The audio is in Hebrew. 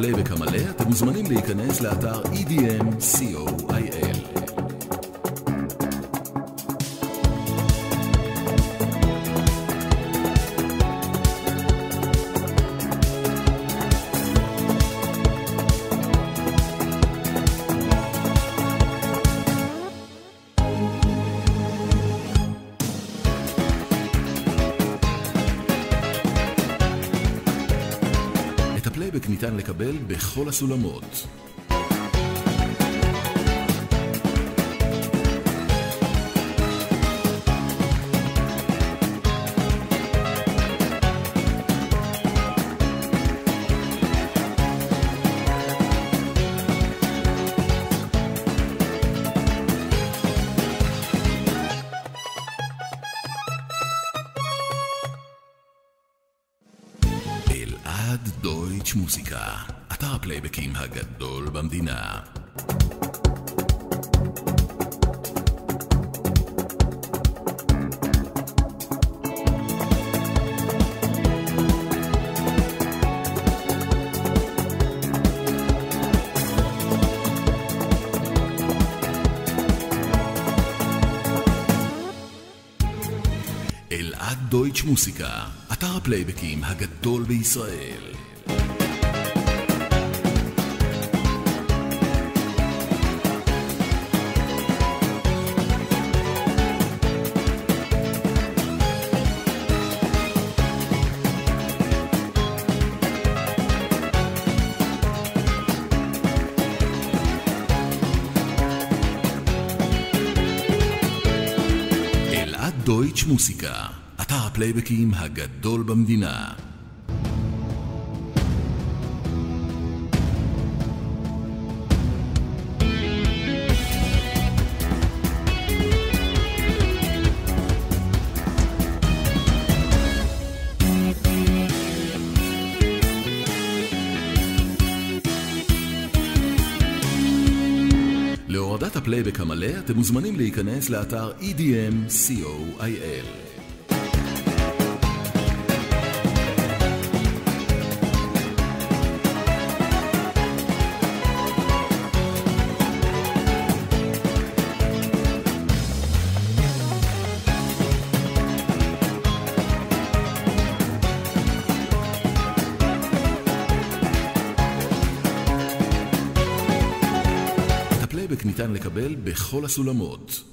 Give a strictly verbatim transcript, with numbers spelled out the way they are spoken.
הפלייבק המלא, אתם מוזמנים להיכנס לאתר E D M co I L. את הפלייבק ניתן לקבל בכל הסולמות. אלעד דויטש מוזיקה, אתר הפלייבקים הגדול במדינה. אלעד דויטש מוזיקה, אתר הפלייבקים הגדול בישראל. אלעד דויטש מוזיקה, אתר הפלייבקים הגדול במדינה. להורדת הפלייבק המלא, אתם מוזמנים להיכנס לאתר E D M co I L. הפלייבק ניתן לקבל בכל הסולמות.